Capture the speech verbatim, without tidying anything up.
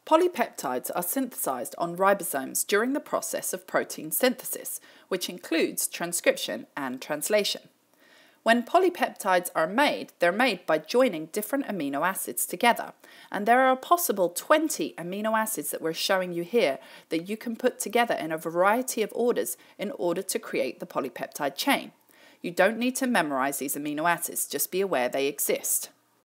Polypeptides are synthesized on ribosomes during the process of protein synthesis, which includes transcription and translation. When polypeptides are made, they're made by joining different amino acids together, and there are a possible twenty amino acids that we're showing you here that you can put together in a variety of orders in order to create the polypeptide chain. You don't need to memorize these amino acids, just be aware they exist.